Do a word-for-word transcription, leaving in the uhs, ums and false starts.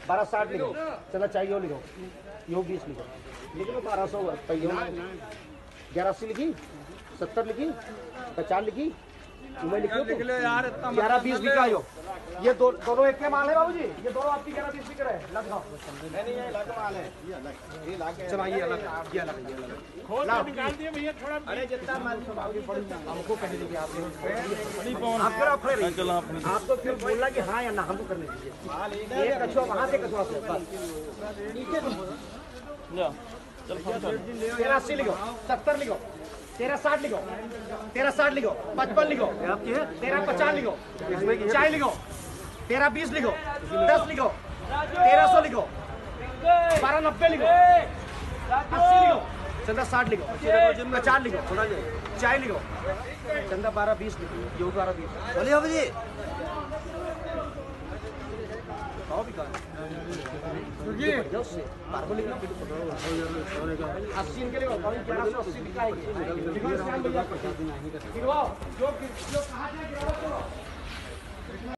बारह साठ लिखो, चला चाहिए लिखो, यो बीस लिखो, लिखो बारह सौ ग्यारह अस्सी लिखी, सत्तर लिखी, पचास लिखी, ग्यारह बीस बिका यो। ये दो दोनों एक के माल है बाबूजी, ये दोनों आपकी ग्यारह बीस बिक रहे हैं। लग नहीं नहीं ये अलग माल है, ये अलग ये अलग है। चलो ये अलग ये अलग ये अलग खोल के निकाल दिए भैया थोड़ा। अरे जितना माल बाबूजी पड़ी हमको कहने दीजिए आप आप फिर आप खड़े चलो आप तो फिर बोलना कि हाँ या ना, हमको करने दीजिए। एक कछुआ वहाँ से कछुआ से बस नीचे चल तेरह अस्सी लिखो, सत्तर लिखो, तेरह साठ लिखो, तेरह साठ लिखो, पचपन लिखो, तेरह पचास लिखो, चालीस लिखो, तेरह बीस लिखो, दस लिखो, तेरह सौ लिखो, बारह नब्बे लिखो, अस्सी लिखो, चंदा साठ लिखो, पचास लिखो, थोड़ा चालीस लिखो, चंदा बारह बीस लिखो, जो बारह बीस बोलिए बाबू जी। अस्सी इनके लिए ग्यारह सौ अस्सी लिखा है।